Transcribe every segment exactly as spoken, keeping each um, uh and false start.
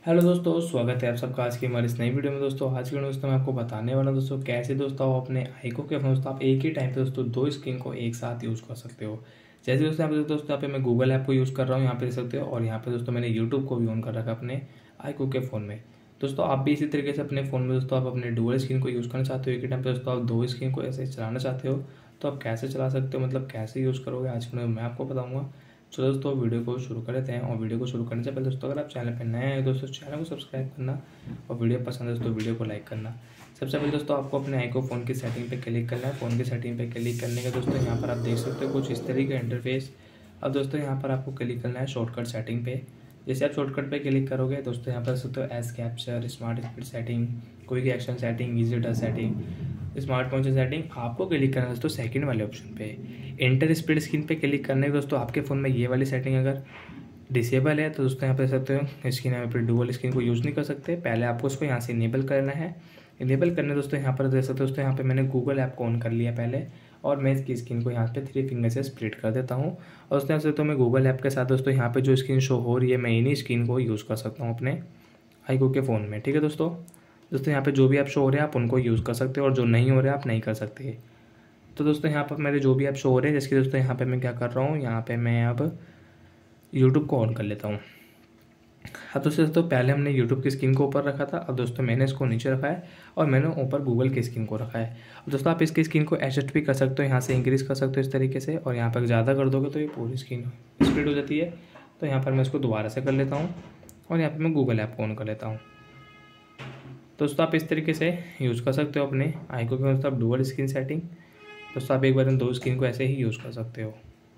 Hello दोस्तों, स्वागत है आप सबका आज की हमारी इस नई वीडियो में। दोस्तों आज की वीडियो में दोस्तों मैं आपको बताने वाला हूं दोस्तों कैसे दोस्तों आप अपने आईको के फोन दोस्तों आप एक ही टाइम पे दोस्तों दो स्क्रीन को एक साथ यूज़ कर सकते हो। जैसे दोस्तों यहाँ पे दोस्तों यहाँ पे मैं गूगल ऐप को यूज़ कर रहा हूँ, यहाँ पे देख सकते हो, और यहाँ पे दोस्तों मैंने यूट्यूब को भी ऑन कर रखा है अपने आईको के फ़ोन में। दोस्तों आप भी इसी तरीके से अपने फ़ोन में दोस्तों आप अपने डुअल स्क्रीन को यूज़ करना चाहते हो, एक ही टाइम पे दोस्तों आप दो स्क्रीन को ऐसे चलाना चाहते हो, तो आप कैसे चला सकते हो, मतलब कैसे यूज़ करोगे आज की मैं आपको बताऊँगा। चलो दोस्तों वीडियो को शुरू कर लेते हैं। और वीडियो को शुरू करने से पहले दोस्तों अगर आप चैनल पर नए हैं दोस्तों चैनल को सब्सक्राइब करना, और वीडियो पसंद है दोस्तों वीडियो को लाइक करना। सबसे पहले दोस्तों आपको अपने आईको फ़ोन की सेटिंग पे क्लिक करना है। फ़ोन की सेटिंग पे क्लिक करने के दोस्तों यहाँ पर आप देख सकते हो कुछ इस तरीके का इंटरफेस। अब दोस्तों यहाँ पर आपको क्लिक करना है शॉर्टकट सेटिंग पे। जैसे आप शॉर्टकट पे क्लिक करोगे दोस्तों यहाँ पर सकते हो S capture, smart speed setting, quick action setting, easy touch setting, smart point setting. आपको क्लिक करना है दोस्तों सेकंड वाले ऑप्शन पे, इंटर स्पीड स्क्रीन पे क्लिक करने के दोस्तों आपके फ़ोन में ये वाली सेटिंग अगर डिसेबल है तो दोस्तों यहाँ पे देख सकते हो स्क्रीन यहाँ पे डुअल स्क्रीन को यूज़ नहीं कर सकते। पहले आपको उसको यहाँ से इनेबल करना है। इनेबल करने दोस्तों यहाँ पर देख सकते हो दोस्तों यहाँ पे मैंने गूगल ऐप को ऑन कर लिया पहले, और मैं इसकी स्क्रीन को यहाँ पे थ्री फिंगर से स्प्लिट कर देता हूँ। और उस तरह से तो मैं गूगल ऐप के साथ दोस्तों यहाँ पे जो स्क्रीन शो हो रही है मैं इन्हीं स्क्रीन को यूज़ कर सकता हूँ अपने आईको के फ़ोन में। ठीक है दोस्तों दोस्तों यहाँ पे जो भी ऐप शो हो रहे हैं आप उनको यूज़ कर सकते हो, और जो नहीं हो रहे आप नहीं कर सकते। तो दोस्तों यहाँ पर मेरे जो भी ऐप शो हो रहे हैं, जैसे दोस्तों यहाँ पे मैं क्या कर रहा हूँ, यहाँ पे मैं अब यूट्यूब को ऑन कर लेता हूँ। हाँ दोस्तों दोस्तों पहले हमने यूट्यूब की स्क्रीन को ऊपर रखा था, अब दोस्तों मैंने इसको नीचे रखा है और मैंने ऊपर गूगल की स्क्रीन को रखा है। अब दोस्तों आप इसकी स्क्रीन को एडजस्ट भी कर सकते हो, यहाँ से इंक्रीज़ कर सकते हो इस तरीके से, और यहाँ पर ज़्यादा कर दोगे तो ये पूरी स्क्रीन स्प्लिट हो जाती है। तो यहाँ पर मैं इसको दोबारा से कर लेता हूँ और यहाँ पर मैं गूगल ऐप को ऑन कर लेता हूँ। दोस्तों आप इस तरीके से यूज़ कर सकते हो अपने आईको के दोस्तों आप डुअल स्क्रीन सेटिंग। दोस्तों आप एक बार इन दो स्क्रीन को ऐसे ही यूज़ कर सकते हो।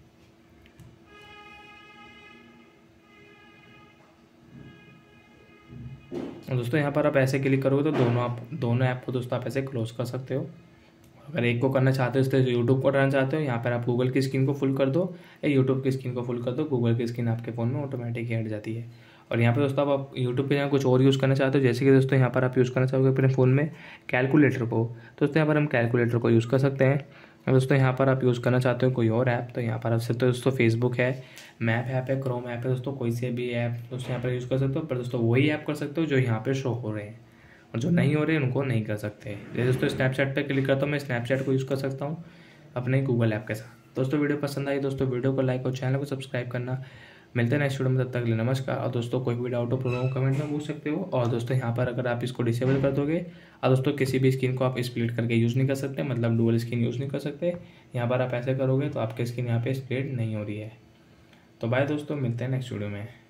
दोस्तों यहाँ पर आप ऐसे क्लिक करोगे तो दोनों आप दोनों ऐप को दोस्तों आप ऐसे क्लोज कर सकते हो। अगर एक को करना चाहते हो इस तरह से यूट्यूब को करना चाहते हो, यहाँ पर आप गूगल की स्क्रीन को फुल कर दो या यूट्यूब की स्क्रीन को फुल कर दो, गूगल की स्क्रीन आपके फ़ोन में ऑटोमेटिक हट जाती है। और यहाँ पर दोस्तों आप यूट्यूब पे यहाँ कुछ और यूज़ करना चाहते हो, जैसे कि दोस्तों यहाँ पर आप यूज़ करना चाहोगे अपने फ़ोन में कैलकुलेटर को, तो दोस्तों यहाँ पर हम कैलकुलेटर को यूज़ कर सकते हैं। दोस्तों यहाँ पर आप यूज़ करना चाहते हो कोई और ऐप, तो यहाँ पर आप सकते हो दोस्तों फेसबुक है, मैप ऐप है, क्रोम ऐप है, दोस्तों कोई से भी ऐप दोस्तों यहाँ पर यूज़ कर सकते हो। पर दोस्तों वही ऐप कर सकते हो जो यहाँ पे शो हो रहे हैं, और जो नहीं हो रहे हैं उनको नहीं कर सकते। जैसे दोस्तों स्नैपचैट पे क्लिक करता हूँ, मैं स्नैपचैट को यूज़ कर सकता हूँ अपने गूगल ऐप के साथ। दोस्तों वीडियो पसंद आई दोस्तों वीडियो को लाइक और चैनल को सब्सक्राइब करना। मिलते हैं नेक्स्ट वीडियो में, तब तक के लिए नमस्कार। और दोस्तों कोई भी डाउट हो प्रॉब्लम कमेंट में पूछ सकते हो। और दोस्तों यहाँ पर अगर आप इसको डिसेबल कर दोगे और दोस्तों किसी भी स्क्रीन को आप स्प्लिट करके यूज़ नहीं कर सकते, मतलब डुअल स्क्रीन यूज़ नहीं कर सकते, यहाँ पर आप ऐसे करोगे तो आपकी स्क्रीन यहाँ पे स्प्लिट नहीं हो रही है। तो बाय दोस्तों, मिलते हैं नेक्स्ट वीडियो में।